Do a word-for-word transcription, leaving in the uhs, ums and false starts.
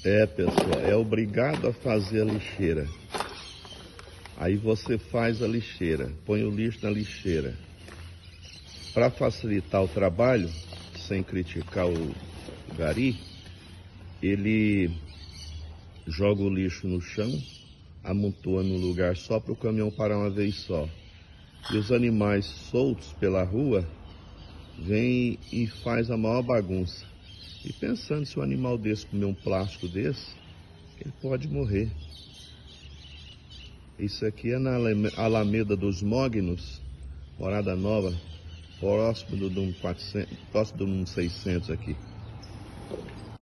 É, pessoal, é obrigado a fazer a lixeira. Aí você faz a lixeira, põe o lixo na lixeira. Para facilitar o trabalho, sem criticar o gari, ele joga o lixo no chão, amontoa no lugar só para o caminhão parar uma vez só. E os animais soltos pela rua vêm e faz a maior bagunça. E pensando, se um animal desse comer um plástico desse, ele pode morrer. Isso aqui é na Alameda dos Mognos, Morada Nova, próximo do número quatrocentos, próximo do número seiscentos aqui.